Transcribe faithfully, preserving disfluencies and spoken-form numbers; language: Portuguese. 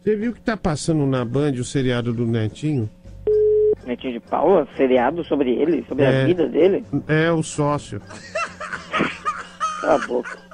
Você viu que tá passando na Band o seriado do Netinho? Netinho de Paula? Seriado sobre ele? Sobre É. a vida dele? É, o sócio. Cala a boca.